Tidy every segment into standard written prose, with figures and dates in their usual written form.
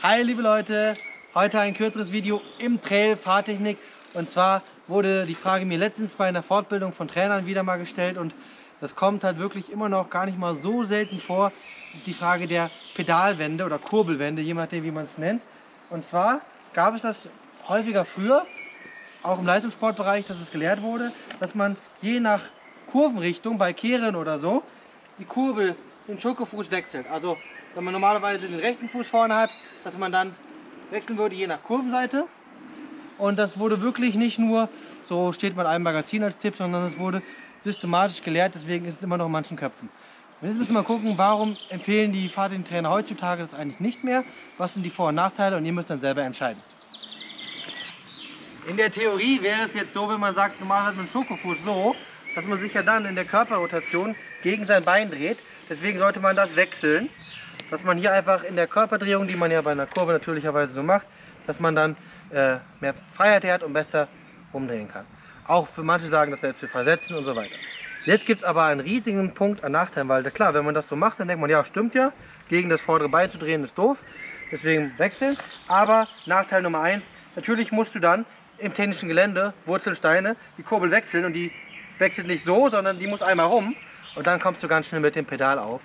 Hi liebe Leute, heute ein kürzeres Video im Trail Fahrtechnik, und zwar wurde die Frage mir letztens bei einer Fortbildung von Trainern wieder mal gestellt, und das kommt halt wirklich immer noch gar nicht mal so selten vor. Das ist die Frage der Pedalwände oder Kurbelwände, je nachdem wie man es nennt. Und zwar gab es das häufiger früher, auch im Leistungssportbereich, dass es gelehrt wurde, dass man je nach Kurvenrichtung bei Kehren oder so die Kurbel, den Schokofuß wechselt. Also wenn man normalerweise den rechten Fuß vorne hat, dass man dann wechseln würde je nach Kurvenseite. Und das wurde wirklich nicht nur, so steht mal in einem Magazin als Tipp, sondern es wurde systematisch gelehrt, deswegen ist es immer noch in manchen Köpfen. Und jetzt müssen wir mal gucken, warum empfehlen die Fahrtechniktrainer heutzutage das eigentlich nicht mehr, was sind die Vor- und Nachteile, und ihr müsst dann selber entscheiden. In der Theorie wäre es jetzt so, wenn man sagt, normal hat man einen Schokofuß so, dass man sich ja dann in der Körperrotation gegen sein Bein dreht. Deswegen sollte man das wechseln, dass man hier einfach in der Körperdrehung, die man ja bei einer Kurve natürlicherweise so macht, dass man dann mehr Freiheit hat und besser umdrehen kann. Auch für manche sagen das selbst für Versetzen und so weiter. Jetzt gibt es aber einen riesigen Punkt an Nachteilen, weil klar, wenn man das so macht, dann denkt man, ja stimmt ja, gegen das vordere Bein zu drehen ist doof, deswegen wechseln. Aber Nachteil Nummer 1, natürlich musst du dann im technischen Gelände, Wurzelsteine, die Kurbel wechseln, und die wechselt nicht so, sondern die muss einmal rum, und dann kommst du ganz schnell mit dem Pedal auf.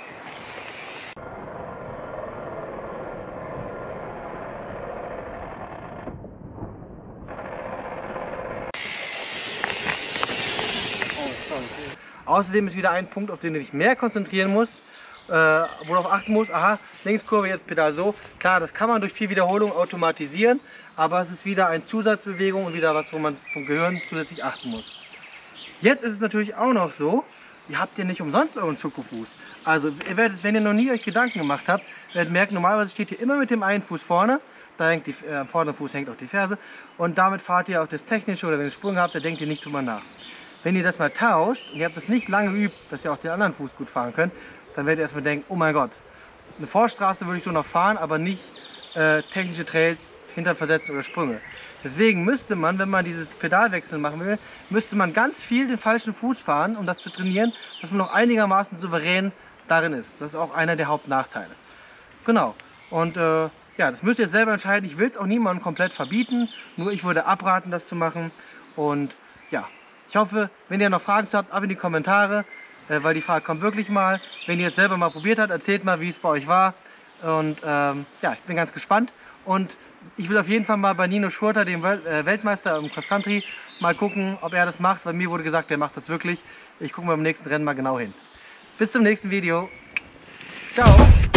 Außerdem ist wieder ein Punkt, auf den du dich mehr konzentrieren musst, worauf achten musst. Aha, Linkskurve, jetzt Pedal so. Klar, das kann man durch viel Wiederholung automatisieren, aber es ist wieder eine Zusatzbewegung und wieder was, wo man vom Gehirn zusätzlich achten muss. Jetzt ist es natürlich auch noch so, ihr habt ja nicht umsonst euren Schokofuß. Also ihr werdet, wenn ihr noch nie euch Gedanken gemacht habt, werdet merken, normalerweise steht ihr immer mit dem einen Fuß vorne, da hängt am vorderen Fuß hängt auch die Ferse, und damit fahrt ihr auch das Technische, oder wenn ihr Sprung habt, da denkt ihr nicht drüber nach. Wenn ihr das mal tauscht und ihr habt das nicht lange geübt, dass ihr auch den anderen Fuß gut fahren könnt, dann werdet ihr erstmal denken, oh mein Gott, eine Vorstraße würde ich so noch fahren, aber nicht technische Trails, Hinternversetzen oder Sprünge. Deswegen müsste man, wenn man dieses Pedalwechseln machen will, müsste man ganz viel den falschen Fuß fahren, um das zu trainieren, dass man noch einigermaßen souverän darin ist. Das ist auch einer der Hauptnachteile. Genau. Und ja, das müsst ihr selber entscheiden. Ich will es auch niemandem komplett verbieten, nur ich würde abraten, das zu machen. Und ja, ich hoffe, wenn ihr noch Fragen habt, ab in die Kommentare, weil die Frage kommt wirklich mal. Wenn ihr es selber mal probiert habt, erzählt mal, wie es bei euch war. Und ja, ich bin ganz gespannt. Und ich will auf jeden Fall mal bei Nino Schurter, dem Weltmeister im Cross Country, mal gucken, ob er das macht, weil mir wurde gesagt, der macht das wirklich. Ich gucke mal beim nächsten Rennen mal genau hin. Bis zum nächsten Video. Ciao!